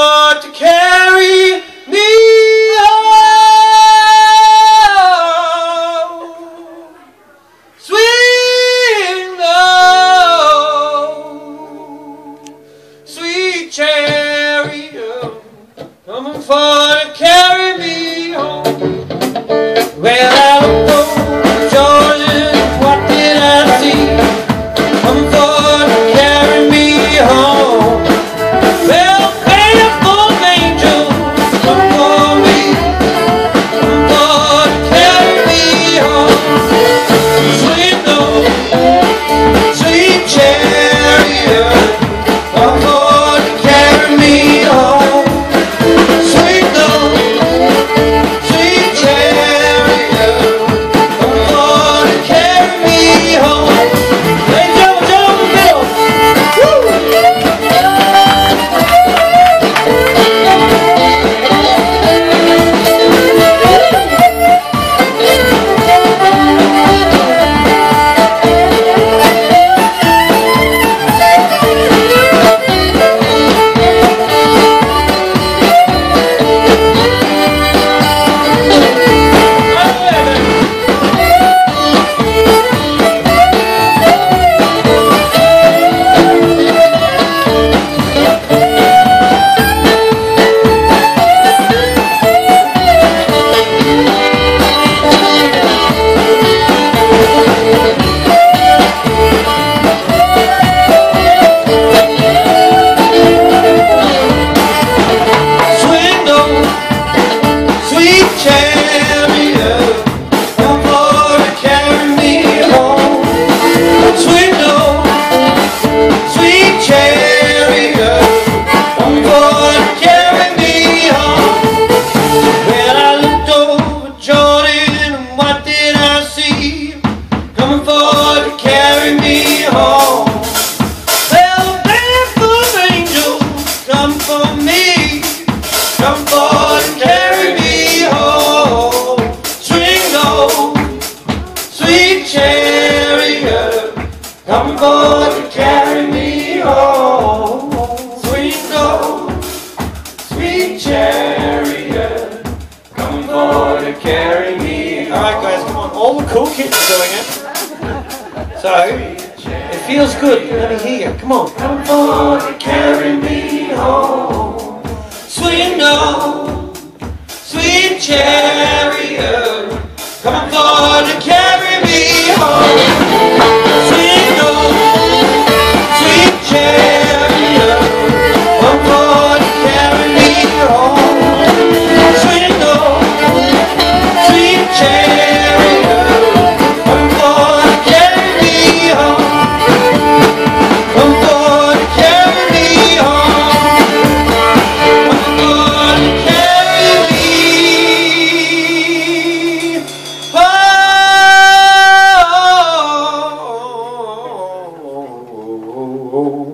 forth to carry me home. Sweet love, sweet chariot, coming forth to carry me home. Well, I looked over Georgia, what did I see? Coming forth to carry me home. Well, faithful angels, come for me, come forth to carry me home. Sweet Lord, sweet chariot, come forth to carry me home. Sweet Lord, sweet chariot, come forth to carry me home. Hey, jump, jump, Bill! Woo! Come forth to carry me home. Sweet Lord, sweet chariot, come forth to carry me home. Alright guys, come on, all the cool kids are doing it. So, it feels good, let me hear you, come on. Come forth to carry me home. Sweet Lord, sweet chariot, come forth to carry me home. Sweet Lord, sweet chariot, come forth to carry me home. Sweet Lord, sweet chariot, come forth to carry me home. Come forth to carry me home. Come forth to carry me home.